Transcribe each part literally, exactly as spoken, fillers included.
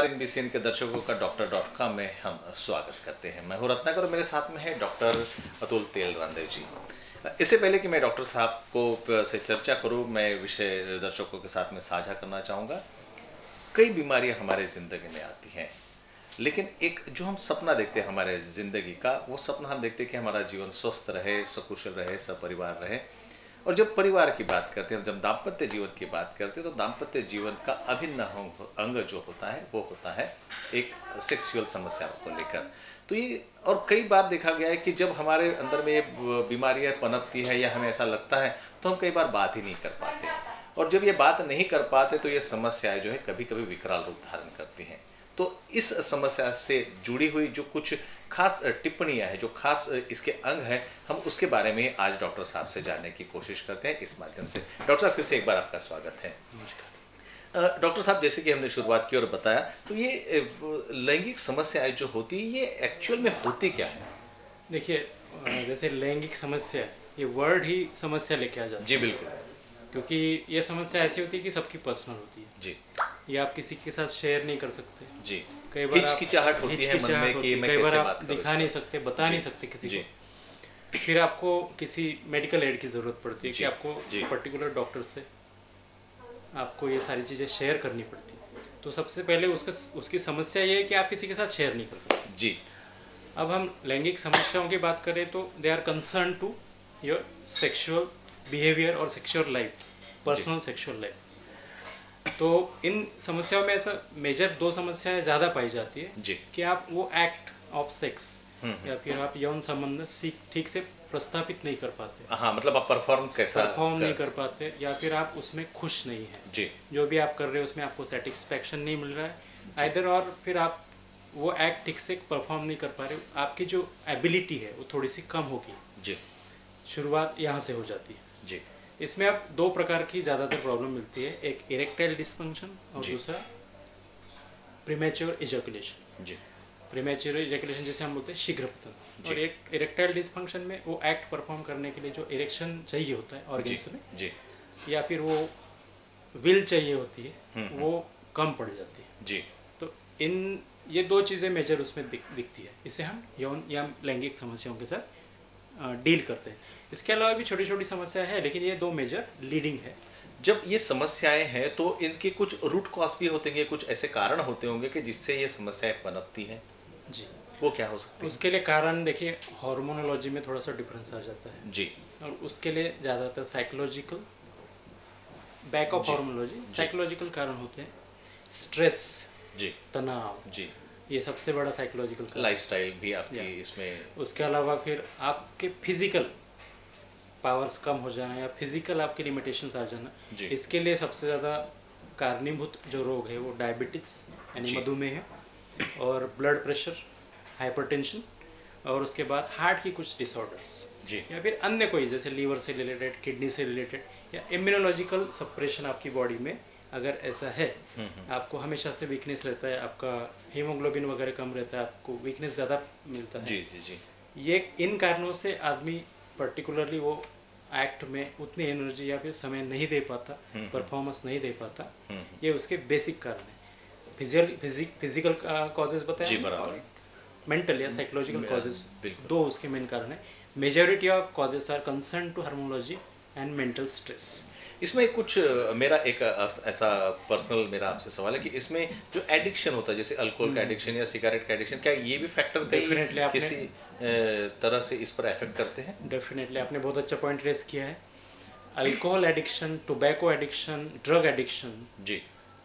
नमस्कार। In B C N के दर्शकों का डॉक्टर डॉट कॉम में हम स्वागत करते हैं। मैं हूँ रत्नाकर और मेरे साथ में है डॉक्टर अतुल तेलरंदे जी। इससे पहले कि मैं डॉक्टर साहब को से चर्चा करूँ, मैं विषय दर्शकों के साथ में साझा करना चाहूँगा। कई बीमारियाँ हमारे ज़िंदगी में आती हैं, लेकिन एक जो हम सपना देखते हैं हमारे ज़िंदगी का, वो सपना हम देखते हैं कि हमारा जीवन स्वस्थ रहे, सकुशल रहे, सपरिवार रहे। और जब परिवार की बात करते हैं, जब दाम्पत्य जीवन की बात करते हैं, तो दाम्पत्य जीवन का अभिन्न अंग जो होता है वो होता है एक सेक्सुअल समस्याओं को लेकर। तो ये और कई बार देखा गया है कि जब हमारे अंदर में ये बीमारियाँ पनपती है या हमें ऐसा लगता है तो हम कई बार बात ही नहीं कर पाते, और जब ये बात नहीं कर पाते तो ये समस्याएं जो है कभी कभी विकराल रूप धारण करती हैं। तो इस समस्या से जुड़ी हुई जो कुछ खास टिप्पणियां हैं, जो खास इसके अंग हैं, हम उसके बारे में आज डॉक्टर साहब से जानने की कोशिश करते हैं इस माध्यम से। डॉक्टर साहब, फिर से एक बार आपका स्वागत है। नमस्कार डॉक्टर साहब, जैसे कि हमने शुरुआत की और बताया, तो ये लैंगिक समस्याएं जो होती है ये एक्चुअल में होती क्या है? देखिए, जैसे लैंगिक समस्या, ये वर्ड ही समस्या लेके आ जाता है। जी बिल्कुल, क्योंकि ये समस्या ऐसी होती है कि सबकी पर्सनल होती है जी। ये आप किसी के साथ शेयर नहीं कर सकते जी। कई बार हिचकिचाहट होती है मन में कि मैं कई बार कैसे आप बात दिखा नहीं सकते, बता नहीं सकते किसी जी। को। फिर आपको किसी मेडिकल एड की ज़रूरत पड़ती है कि आपको पर्टिकुलर डॉक्टर से आपको ये सारी चीज़ें शेयर करनी पड़ती है। तो सबसे पहले उसका उसकी समस्या ये है कि आप किसी के साथ शेयर नहीं कर सकते जी। अब हम लैंगिक समस्याओं की बात करें तो they are concern to your sexual behaviour और sexual life, personal sexual life. तो इन समस्याओं में ऐसा मेजर दो समस्याएं ज़्यादा पाई जाती है जी। कि आप वो एक्ट ऑफ सेक्स या फिर आप यौन संबंध सीख ठीक से प्रस्तापित नहीं कर पाते। हाँ, मतलब आप परफॉर्म कैसा परफॉर्म नहीं कर पाते, या फिर आप उसमें खुश नहीं है जी। जो भी आप कर रहे हो उसमें आपको सेटिस्फैक्शन नहीं मिल रहा है आइदर, और फिर आप वो एक्ट ठीक से परफॉर्म नहीं कर पा रहे हो। आपकी जो एबिलिटी है वो थोड़ी सी कम होगी जी। शुरुआत यहाँ से हो जाती है जी। इसमें अब दो प्रकार की ज़्यादातर प्रॉब्लम मिलती है, एक इरेक्टाइल डिस्फंक्शन और दूसरा प्रीमेच्योर इजैकुलेशन जी। प्रीमेच्योर इजैकुलेशन जिसे हम बोलते हैं शीघ्र पतन, और एक इरेक्टाइल डिस्फंक्शन में वो एक्ट परफॉर्म करने के लिए जो इरेक्शन चाहिए होता है ऑर्गन्स में जी, या फिर वो विल चाहिए होती है, वो कम पड़ जाती है जी। तो इन ये दो चीज़ें मेजर उसमें दिख, दिखती है। इसे हम यौन या लैंगिक समस्याओं के साथ डील करते हैं। इसके अलावा भी छोटी छोटी समस्या है, लेकिन ये दो मेजर लीडिंग है। जब ये समस्याएं हैं तो इनके कुछ रूट कॉज भी होते हैं, कुछ ऐसे कारण होते होंगे कि जिससे ये समस्याएं पनपती हैं जी। वो क्या हो सकती है? उसके लिए कारण देखिए, हार्मोनोलॉजी में थोड़ा सा डिफरेंस आ जाता है जी, और उसके लिए ज़्यादातर psychological, back of hormonology psychological कारण होते हैं। स्ट्रेस जी, तनाव जी, ये सबसे बड़ा साइकोलॉजिकल लाइफस्टाइल भी आपकी इसमें। उसके अलावा फिर आपके फिजिकल पावर्स कम हो जाना या फिजिकल आपके लिमिटेशंस आ जाना, इसके लिए सबसे ज़्यादा कारणीभूत जो रोग है वो डायबिटीज यानी मधुमेह है, और ब्लड प्रेशर, हाइपरटेंशन, और उसके बाद हार्ट की कुछ डिसऑर्डर्स जी, या फिर अन्य कोई जैसे लीवर से रिलेटेड, किडनी से रिलेटेड, या इम्यूनोलॉजिकल सप्रेशन आपकी बॉडी में अगर ऐसा है, आपको हमेशा से वीकनेस रहता है, आपका हीमोग्लोबिन वगैरह कम रहता है, आपको वीकनेस ज़्यादा मिलता है जी जी जी। ये इन कारणों से आदमी पर्टिकुलरली वो एक्ट में उतनी एनर्जी या फिर समय नहीं दे पाता, परफॉर्मेंस नहीं दे पाता। ये उसके बेसिक कारण है। फिजिकल फिजिक फिजिकल कॉजेज बताए और मेंटल या साइकोलॉजिकल कॉजेज, दो उसके मेन कारण है। Majority of causes are concern to hormonology and mental stress. इसमें कुछ मेरा एक ऐसा पर्सनल मेरा आपसे सवाल है कि इसमें जो एडिक्शन होता है, जैसे अल्कोहल का एडिक्शन या सिगरेट का एडिक्शन, क्या ये भी फैक्टर कहीं किसी तरह से इस पर इफेक्ट करते हैं? डेफिनेटली, आपने बहुत अच्छा पॉइंट रेस किया है। Alcohol addiction, tobacco addiction, drug addiction जी,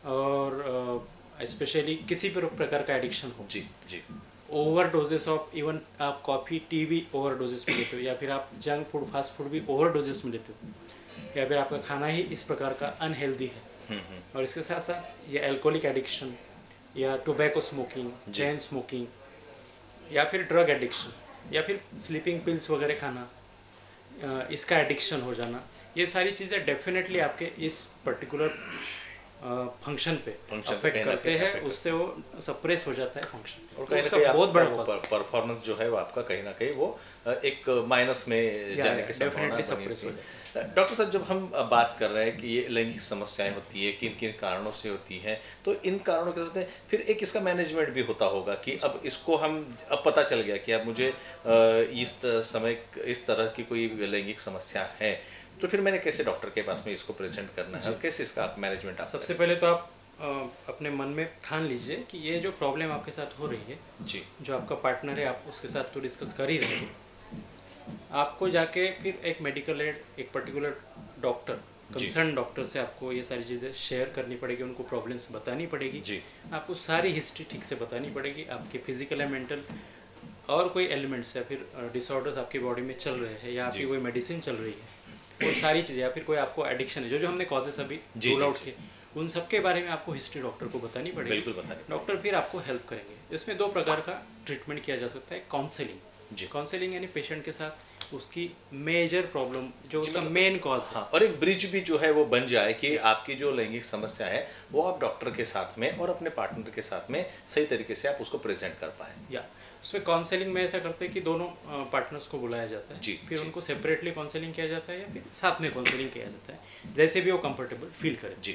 और स्पेशली uh, किसी भी प्रकार का एडिक्शन हो जी जी, ओवर डोजेस ऑफ, इवन आप कॉफ़ी टी भी ओवर डोजेस में लेते हो, या फिर आप जंक फूड, फास्ट फूड भी ओवर डोजेस में लेते हो, या फिर आपका खाना ही इस प्रकार का अनहेल्दी है, और इसके साथ साथ ये अल्कोहलिक एडिक्शन या टोबैको स्मोकिंग, चेन स्मोकिंग, या फिर ड्रग एडिक्शन, या फिर स्लीपिंग पिल्स वगैरह खाना, इसका एडिक्शन हो जाना, ये सारी चीज़ें डेफिनेटली आपके इस पर्टिकुलर फंक्शन पे फंक्शन अफेक्ट करते हैं, उससे वो सप्रेस हो जाता है फंक्शन, और कहीं ना उसका कहीं बहुत बड़ा परफॉर्मेंस जो है वो आपका कहीं ना कहीं वो एक माइनस में जाने की संभावना बनी होती है। डॉक्टर साहब, जब हम बात कर रहे हैं कि ये लैंगिक समस्याएं होती है, किन किन कारणों से होती हैं, तो इन कारणों के होते हैं फिर एक इसका मैनेजमेंट भी होता होगा कि अब इसको हम अब पता चल गया कि अब मुझे इस समय इस तरह की कोई लैंगिक समस्या है, तो फिर मैंने कैसे डॉक्टर के पास में इसको प्रेजेंट करना है और कैसे इसका आप मैनेजमेंट आप सबसे पहले तो आप आ, अपने मन में ठान लीजिए कि ये जो प्रॉब्लम आपके साथ हो रही है जी, जो आपका पार्टनर है, आप उसके साथ तो डिस्कस कर ही रहे हैं, आपको जाके फिर एक मेडिकल एड, एक पर्टिकुलर डॉक्टर, कंसर्न डॉक्टर से आपको ये सारी चीज़ें शेयर करनी पड़ेगी, उनको प्रॉब्लम्स बतानी पड़ेगी जी, आपको सारी हिस्ट्री ठीक से बतानी पड़ेगी, आपके फिजिकल या मेंटल और कोई एलिमेंट्स या फिर डिसऑर्डर्स आपकी बॉडी में चल रहे हैं, या आपकी कोई मेडिसिन चल रही है, वो सारी चीज़ें, या फिर कोई आपको एडिक्शन है, जो जो हमने कॉजेस अभी रूल आउट किए, उन सब के बारे में आपको हिस्ट्री डॉक्टर को बतानी पड़ेगी। बिल्कुल बतानी। डॉक्टर फिर आपको हेल्प करेंगे। इसमें दो प्रकार का ट्रीटमेंट किया जा सकता है। काउंसलिंग जी, काउंसलिंग यानी पेशेंट के साथ उसकी मेजर प्रॉब्लम जो उसका मेन कॉज है, हाँ, और एक ब्रिज भी जो है वो बन जाए कि आपकी जो लैंगिक समस्या है वो आप डॉक्टर के साथ में और अपने पार्टनर के साथ में सही तरीके से आप उसको प्रेजेंट कर पाए। या उसमें काउंसलिंग में ऐसा करते हैं कि दोनों पार्टनर्स को बुलाया जाता है जी, फिर जी, उनको सेपरेटली काउंसलिंग किया जाता है या फिर साथ में काउंसलिंग किया जाता है, जैसे भी वो कंफर्टेबल फील करे जी।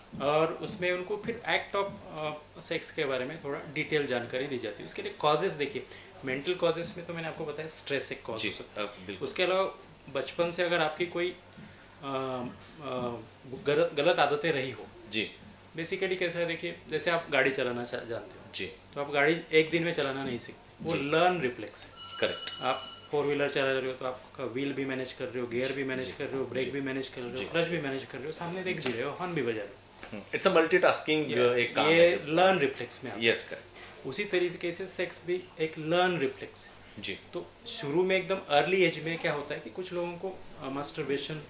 और उसमें उनको फिर एक्ट ऑफ सेक्स के बारे में थोड़ा डिटेल जानकारी दी जाती है। उसके लिए कॉजेस देखिए, मेंटल कॉजेस में तो मैंने आपको बताया स्ट्रेस एक कॉज हो सकता है। उसके अलावा बचपन से अगर आपकी कोई आ, आ, गलत आदतें रही हो जी, बेसिकली कैसा है, देखिए जैसे आप गाड़ी चलाना जानते हो जी, तो आप गाड़ी एक दिन में चलाना नहीं सीखते, वो लर्न रिफ्लेक्स है। करेक्ट। आप फोर व्हीलर चला रहे हो तो आपका व्हील भी मैनेज कर रहे हो, गियर भी मैनेज कर रहे हो, ब्रेक भी मैनेज कर रहे हो, क्लच भी मैनेज कर रहे हो, सामने देख भी रहे हो, हॉर्न भी बजा रहे हो। इट्स अ मल्टीटास्किंग एक काम ये लर्न रिफ्लेक्स में यस करेक्ट। उसी तरीके से सेक्स भी एक लर्न रिफ्लेक्स है जी। तो शुरू में एकदम अर्ली एज में क्या होता है कि कुछ लोगों को मास्टरबेशन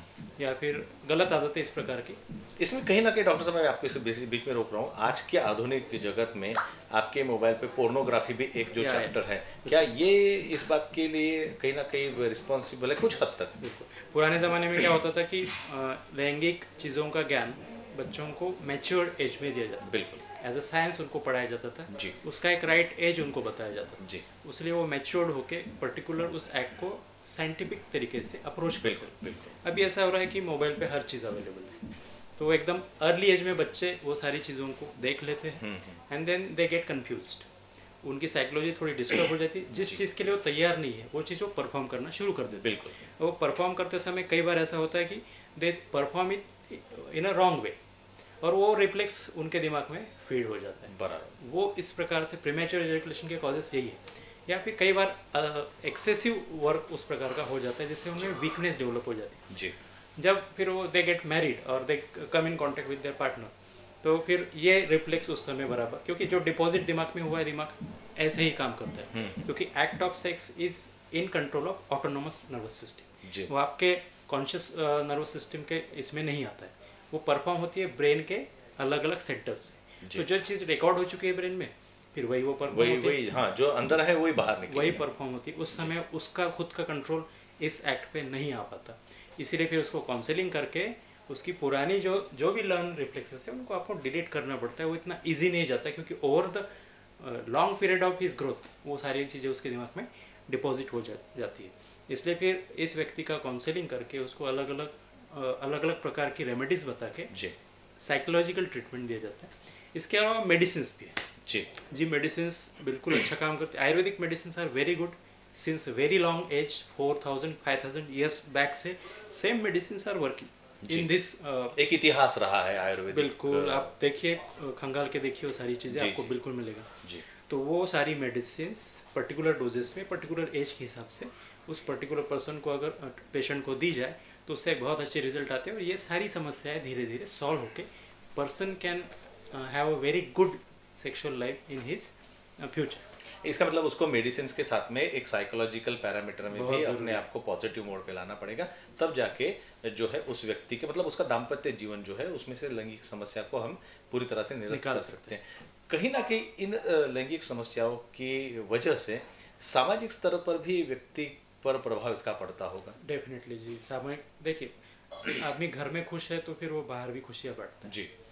या फिर गलत आदतें इस प्रकार की, इसमें कहीं ना कहीं डॉक्टर साहब मैं आपको इस बीच में रोक रहा हूँ, आज के आधुनिक जगत में आपके मोबाइल पे पोर्नोग्राफी भी एक जो चैप्टर है, क्या ये इस बात के लिए कहीं ना कहीं रिस्पॉन्सिबल है कुछ हद तक? बिल्कुल। पुराने ज़माने में क्या होता था कि लैंगिक चीज़ों का ज्ञान बच्चों को मैच्योर एज में दिया जाता, बिल्कुल एज अ साइंस उनको पढ़ाया जाता था जी, उसका एक राइट एज उनको बताया जाता जी, इसलिए वो मैच्योर्ड होके पर्टिकुलर उस एक्ट को साइंटिफिक तरीके से अप्रोच बिल्कुल बिल्कुल। अभी ऐसा हो रहा है कि मोबाइल पे हर चीज़ अवेलेबल है, तो एकदम अर्ली एज में बच्चे वो सारी चीज़ों को देख लेते हैं and then they get confused, उनकी साइकोलॉजी थोड़ी डिस्टर्ब हो जाती है, जिस चीज़ के लिए वो तैयार नहीं है वो चीज़ वो परफॉर्म करना शुरू कर देते। बिल्कुल। वो परफॉर्म करते समय कई बार ऐसा होता है कि they perform it in a wrong way और वो रिफ्लेक्स उनके दिमाग में फीड हो जाता है। बराबर। वो इस प्रकार से प्रीमेच्योर एजुकेशन के कॉजेस यही है, या फिर कई बार एक्सेसिव वर्क उस प्रकार का हो जाता है जिससे उनमें वीकनेस डेवलप हो जाती है जी। जब फिर वो दे गेट मैरिड और they come in contact with their partner, तो फिर ये रिफ्लेक्स उस समय बराबर, क्योंकि जो डिपॉजिट दिमाग में हुआ है दिमाग ऐसे ही काम करता है, क्योंकि act of sex is in control of autonomous nervous system, वो आपके कॉन्शियस नर्वस सिस्टम के इसमें नहीं आता है, वो परफॉर्म होती है ब्रेन के अलग अलग सेंटर्स से। तो जो चीज़ रिकॉर्ड हो चुकी है ब्रेन में फिर वही वो परफॉर्म वही वही हाँ, जो अंदर है वही बाहर निकल वही परफॉर्म होती है। उस समय उसका खुद का कंट्रोल इस एक्ट पे नहीं आ पाता, इसीलिए फिर उसको काउंसलिंग करके उसकी पुरानी जो जो भी लर्न रिफ्लेक्सेस है उनको आपको डिलीट करना पड़ता है। वो इतना इजी नहीं जाता क्योंकि over the long period of his growth वो सारी चीज़ें उसके दिमाग में डिपॉजिट हो जा, जाती है। इसलिए फिर इस व्यक्ति का काउंसलिंग करके उसको अलग अलग अलग अलग प्रकार की रेमेडीज बता के साइकोलॉजिकल ट्रीटमेंट दिया जाता है। इसके अलावा मेडिसिन भी है जी जी मेडिसिन बिल्कुल अच्छा काम करते हैं। Ayurvedic medicine are very good since very long age, four thousand five thousand years back से same medicine are working in this. एक इतिहास रहा है आयुर्वेदिक। बिल्कुल, आप देखिए खंगाल के देखिए वो सारी चीज़ें आपको बिल्कुल मिलेगा जी। तो वो सारी मेडिसिन पर्टिकुलर डोजेस में पर्टिकुलर एज के हिसाब से उस पर्टिकुलर पर्सन को अगर पेशेंट को दी जाए तो उससे बहुत अच्छे रिजल्ट आते हैं और ये सारी समस्याएं धीरे धीरे सॉल्व होके person can have a very good sexual life in his future. इसका मतलब उसको मेडिसिन के साथ में एक साइकोलॉजिकल पैरामीटर में भी अपने आप को पॉजिटिव मोड पे लाना पड़ेगा, तब जाके जो है उस व्यक्ति के मतलब उसका दाम्पत्य जीवन जो है उसमें से लैंगिक समस्या को हम पूरी तरह से निरस्त कर सकते हैं। कहीं ना कहीं इन लैंगिक समस्याओं की वजह से सामाजिक स्तर पर भी व्यक्ति पर प्रभाव इसका पड़ता होगा। डेफिनेटली जी, सामाजिक देखिए आदमी घर में खुश है तो फिर वो बाहर भी खुशियाँ बांटता है जी।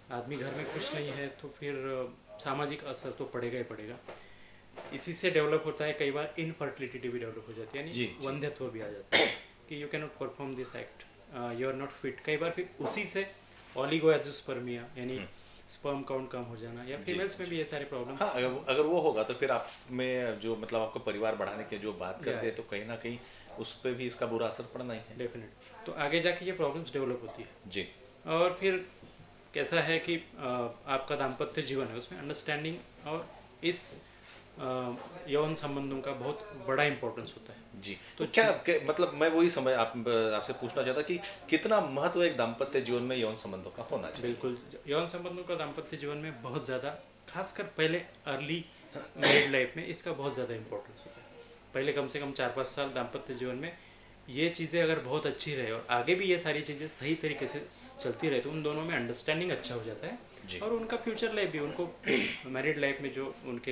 आदमी घर में खुश नहीं है तो फिर सामाजिक असर तो पड़ेगा ही पड़ेगा। इसी से डेवलप होता है कई बार इनफर्टिलिटी भी डेवलप हो जाती है, यानी वंध्यत्व भी आ जाता है कि you can not perform this act, you are not fit. कई बार फिर उसी से ओलिगोएंजियोस्पर्मिया यानी स्पर्म काउंट कम हो जाना, या फीमेल्स में भी ये सारे प्रॉब्लम। हाँ, अगर, अगर वो होगा तो फिर आप में जो मतलब आपको परिवार बढ़ाने की जो बात करते हैं तो कहीं ना कहीं उस पर भी इसका बुरा असर पड़ना ही है। डेफिनेट। तो आगे जाके ये प्रॉब्लम्स डेवलप होती है जी। और फिर कैसा है कि आपका दाम्पत्य जीवन है उसमें अंडरस्टैंडिंग और इस यौन संबंधों का बहुत बड़ा इंपॉर्टेंस होता है। जी। तो क्या मतलब मैं वही समझ आप आपसे पूछना चाहता कि कितना महत्व एक दाम्पत्य जीवन में यौन संबंधों का होना चाहिए? बिल्कुल, यौन संबंधों का दाम्पत्य जीवन में बहुत ज़्यादा, खासकर पहले अर्ली मैरिड लाइफ में इसका बहुत ज़्यादा इंपॉर्टेंस होता है। पहले कम से कम चार पाँच साल दाम्पत्य जीवन में ये चीज़ें अगर बहुत अच्छी रहे और आगे भी ये सारी चीज़ें सही तरीके से चलती रहे तो उन दोनों में अंडरस्टैंडिंग अच्छा हो जाता है और उनका फ्यूचर लाइफ भी, उनको मैरिड लाइफ में जो उनके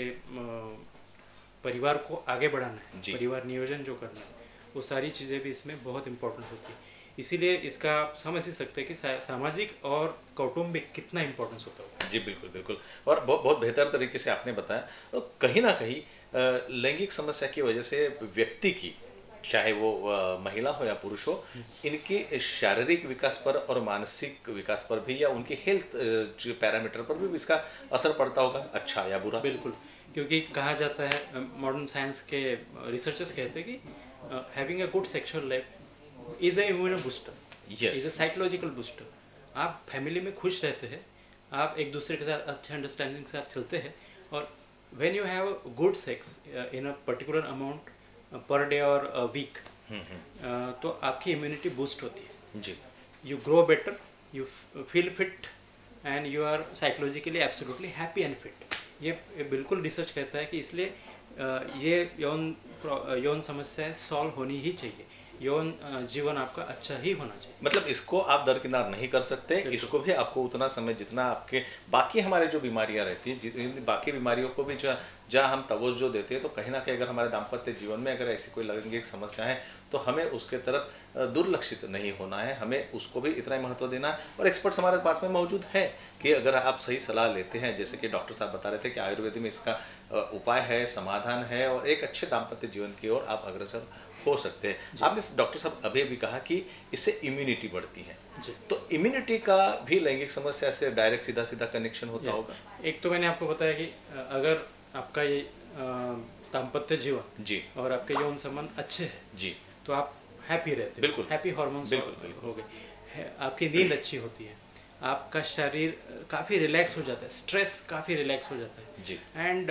परिवार को आगे बढ़ाना है, परिवार नियोजन जो करना है, वो सारी चीज़ें भी इसमें बहुत इंपॉर्टेंट होती है। इसीलिए इसका आप समझ ही सकते हैं कि सा, सामाजिक और कौटुंबिक कितना इंपॉर्टेंस होता है। जी बिल्कुल बिल्कुल, और बहुत बहुत बेहतर तरीके से आपने बताया। तो कहीं ना कहीं लैंगिक समस्या की वजह से व्यक्ति की, चाहे वो महिला हो या पुरुष हो, इनके शारीरिक विकास पर और मानसिक विकास पर भी या उनकी हेल्थ पैरामीटर पर भी इसका असर पड़ता होगा, अच्छा या बुरा? बिल्कुल, क्योंकि कहा जाता है, मॉडर्न साइंस के रिसर्चर्स कहते हैं कि having a good sexual life is a immuno booster, is a psychological booster. आप फैमिली में खुश रहते हैं, आप एक दूसरे के साथ अच्छे अंडरस्टैंडिंग के साथ चलते हैं, और when you have good sex in a particular amount per day और वीक, तो आपकी इम्यूनिटी बूस्ट होती है जी। You grow better, you feel fit and you are psychologically absolutely happy and fit. ये बिल्कुल रिसर्च कहता है कि इसलिए ये यौन यौन समस्या सॉल्व होनी ही चाहिए, यौन जीवन आपका अच्छा ही होना चाहिए। मतलब इसको आप दरकिनार नहीं कर सकते, इसको भी आपको उतना समय जितना आपके बाकी हमारे जो बीमारियां रहती हैं, बाकी बीमारियों को भी जो जहाँ हम तवज्जो देते हैं, तो कहीं ना कहीं अगर हमारे दाम्पत्य जीवन में अगर ऐसी कोई लैंगिक समस्या है तो हमें उसके तरफ दुर्लक्षित नहीं होना है, हमें उसको भी इतना ही महत्व देना है। और एक्सपर्ट्स हमारे पास में मौजूद है कि अगर आप सही सलाह लेते हैं, जैसे कि डॉक्टर साहब बता रहे थे कि आयुर्वेद में इसका उपाय है, समाधान है, और एक अच्छे दाम्पत्य जीवन की ओर आप अग्रसर हो सकते हैं। आपने डॉक्टर साहब अभी भी कहा कि इससे इम्यूनिटी बढ़ती है, तो इम्यूनिटी का भी लैंगिक समस्या से डायरेक्ट सीधा सीधा कनेक्शन होता होगा? एक तो मैंने आपको बताया कि अगर आपका ये दाम्पत्य जीवन जी और आपके यौन संबंध अच्छे हैं जी, तो आप हैप्पी रहते हैं, बिल्कुल हैप्पी हार्मोन्स हो गए, आपकी नींद अच्छी होती है, आपका शरीर काफ़ी रिलैक्स हो जाता है, स्ट्रेस काफ़ी रिलैक्स हो जाता है जी, and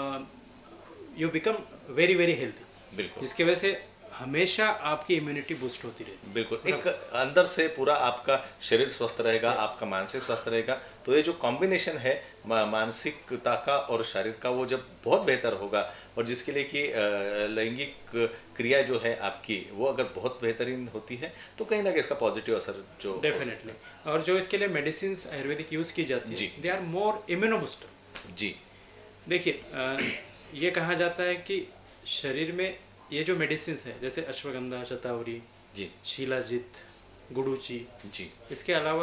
you become very very healthy, बिल्कुल, जिसकी वजह से हमेशा आपकी इम्यूनिटी बूस्ट होती रहती है। बिल्कुल, एक अंदर से पूरा आपका शरीर स्वस्थ रहेगा, आपका मानसिक स्वस्थ रहेगा, तो ये जो कॉम्बिनेशन है मानसिकता का और शरीर का, वो जब बहुत बेहतर होगा, और जिसके लिए कि लैंगिक क्रिया जो है आपकी वो अगर बहुत बेहतरीन होती है, तो कहीं ना कहीं इसका पॉजिटिव असर जो डेफिनेटली। और जो इसके लिए मेडिसिन आयुर्वेदिक यूज़ की जाती है, they are more immuno booster जी। देखिए, ये कहा जाता है कि शरीर में ये जो मेडिसिन है, जैसे अश्वगंधा, शतावरी जी, शीलाजीत, गुडूची जी, इसके अलावा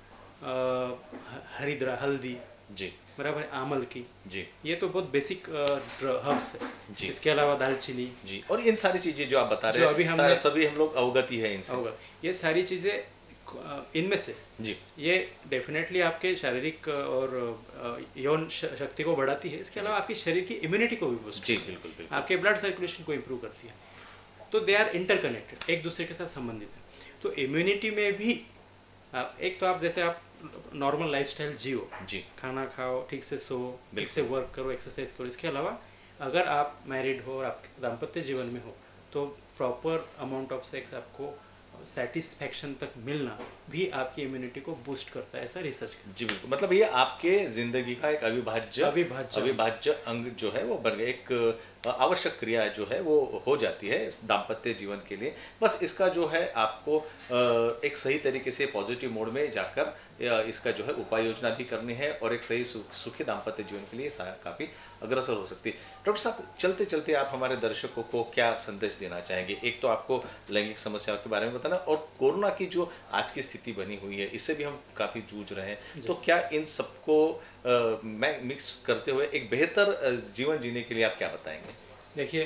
हरिद्रा, हल्दी जी, बराबर, आमल की जी, ये तो बहुत बेसिक हर्ब्स है जी। इसके अलावा दालचीनी जी, और इन सारी चीजें जो आप बता रहे हैं, अभी हम सभी हम लोग अवगत ही है इनसे, अवगत। ये सारी चीजें इनमें से जी, ये डेफिनेटली आपके शारीरिक और यौन शक्ति को बढ़ाती है, इसके अलावा आपकी शरीर की इम्यूनिटी को भी बूस्ट जी, बिल्कुल बिल्कुल, आपके ब्लड सर्कुलेशन को इम्प्रूव करती है, तो दे आर इंटरकनेक्टेड, एक दूसरे के साथ संबंधित है। तो इम्यूनिटी में भी आप, एक तो आप जैसे आप नॉर्मल लाइफस्टाइल जियो जी, खाना खाओ, ठीक से सो, ठीक से वर्क करो, एक्सरसाइज करो, इसके अलावा अगर आप मैरिड हो और आपके दाम्पत्य जीवन में हो, तो प्रॉपर अमाउंट ऑफ सेक्स आपको सेटिस्फैक्शन तक मिलना भी आपकी इम्यूनिटी को बूस्ट करता है, ऐसा रिसर्च जी। बिल्कुल, मतलब ये आपके जिंदगी का एक अविभाज्य अविभाज्य अविभाज्य अंग जो है वो बन गया, एक आवश्यक क्रिया जो है वो हो जाती है इस दाम्पत्य जीवन के लिए। बस इसका जो है आपको एक सही तरीके से पॉजिटिव मोड में जाकर इसका जो है उपाय योजना भी करनी है और एक सही सुखी दाम्पत्य जीवन के लिए काफ़ी अग्रसर हो सकती है। डॉक्टर साहब, चलते चलते आप हमारे दर्शकों को क्या संदेश देना चाहेंगे? एक तो आपको लैंगिक समस्याओं के बारे में बताना और कोरोना की जो आज की स्थिति बनी हुई है इससे भी हम काफ़ी जूझ रहे हैं, तो क्या इन सबको मैं मिक्स करते हुए एक बेहतर जीवन जीने के लिए आप क्या बताएंगे? देखिए,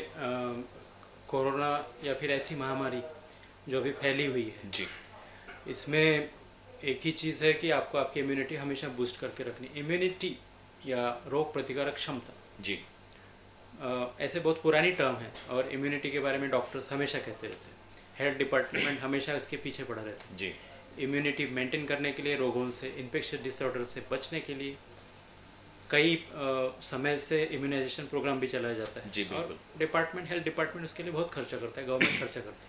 कोरोना या फिर ऐसी महामारी जो भी फैली हुई है जी, इसमें एक ही चीज़ है कि आपको आपकी इम्यूनिटी हमेशा बूस्ट करके रखनी। इम्यूनिटी या रोग प्रतिकारक क्षमता जी आ, ऐसे बहुत पुरानी टर्म है और इम्यूनिटी के बारे में डॉक्टर्स हमेशा कहते रहते हैं। हेल्थ डिपार्टमेंट हमेशा इसके पीछे पड़ा रहता है। जी इम्यूनिटी मेंटेन करने के लिए, रोगों से, इन्फेक्शन डिसऑर्डर से बचने के लिए कई आ, समय से इम्यूनाइजेशन प्रोग्राम भी चलाया जाता है। जी, और डिपार्टमेंट, हेल्थ डिपार्टमेंट उसके लिए बहुत खर्चा करता है, गवर्नमेंट खर्चा करती है।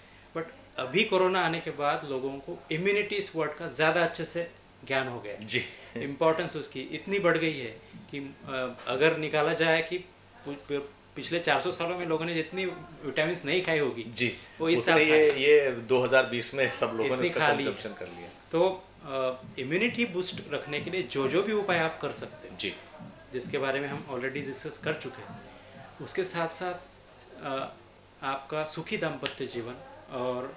बट अभी कोरोना आने के बाद लोगों को इम्यूनिटी इस वर्ड का ज़्यादा अच्छे से ज्ञान हो गया है। जी इम्पोर्टेंस उसकी इतनी बढ़ गई है कि अगर निकाला जाए कि पिछले चार सौ सालों में लोगों ने जितनी विटामिन नहीं खाई होगी जी वो इस साल ये ये दो हज़ार बीस में सब लोगों ने उसका कंजम्पशन कर लिया। तो इम्यूनिटी बूस्ट रखने के लिए जो जो भी उपाय आप कर सकते हैं जी, जिसके बारे में हम ऑलरेडी डिस्कस कर चुके हैं, उसके साथ साथ आ, आपका सुखी दाम्पत्य जीवन और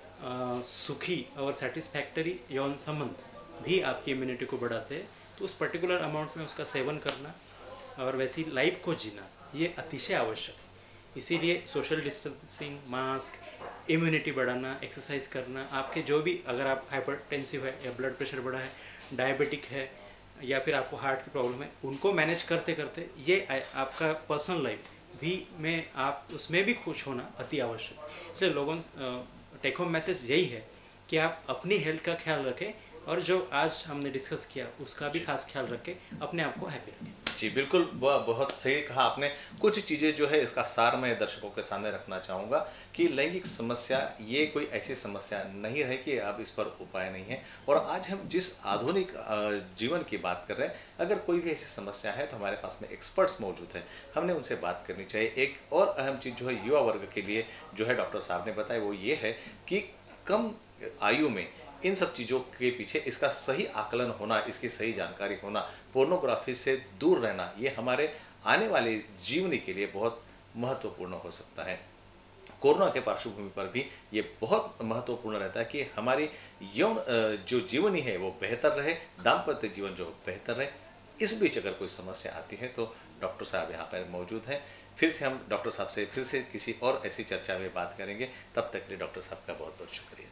आ, सुखी और सेटिस्फैक्टरी यौन संबंध भी आपकी इम्यूनिटी को बढ़ाते हैं। तो उस पर्टिकुलर अमाउंट में उसका सेवन करना और वैसी लाइफ को जीना ये अतिशय आवश्यक है। इसीलिए सोशल डिस्टेंसिंग, मास्क, इम्यूनिटी बढ़ाना, एक्सरसाइज करना, आपके जो भी, अगर आप हाइपरटेंसिव है या ब्लड प्रेशर बढ़ा है, डायबिटिक है या फिर आपको हार्ट की प्रॉब्लम है, उनको मैनेज करते करते ये आपका पर्सनल लाइफ भी में आप उसमें भी खुश होना अति आवश्यक है। इसलिए लोगों टेक होम मैसेज यही है कि आप अपनी हेल्थ का ख्याल रखें और जो आज हमने डिस्कस किया उसका भी खास ख्याल रखें, अपने आप को हैप्पी रखें। जी बिल्कुल, वह बहुत सही कहा आपने। कुछ चीज़ें जो है इसका सार मैं दर्शकों के सामने रखना चाहूँगा कि लैंगिक समस्या ये कोई ऐसी समस्या नहीं रहे कि अब इस पर उपाय नहीं है। और आज हम जिस आधुनिक जीवन की बात कर रहे हैं, अगर कोई भी ऐसी समस्या है तो हमारे पास में एक्सपर्ट्स मौजूद हैं, हमने उनसे बात करनी चाहिए। एक और अहम चीज़ जो है युवा वर्ग के लिए जो है डॉक्टर साहब ने बताया वो ये है कि कम आयु में इन सब चीज़ों के पीछे इसका सही आकलन होना, इसकी सही जानकारी होना, पोर्नोग्राफी से दूर रहना, ये हमारे आने वाले जीवनी के लिए बहुत महत्वपूर्ण हो सकता है। कोरोना के पार्श्वभूमि पर भी ये बहुत महत्वपूर्ण रहता है कि हमारी यौन जो जीवनी है वो बेहतर रहे, दाम्पत्य जीवन जो बेहतर रहे। इस बीच अगर कोई समस्या आती है तो डॉक्टर साहब यहाँ पर मौजूद हैं। फिर से हम डॉक्टर साहब से फिर से किसी और ऐसी चर्चा में बात करेंगे। तब तक के लिए डॉक्टर साहब का बहुत बहुत शुक्रिया।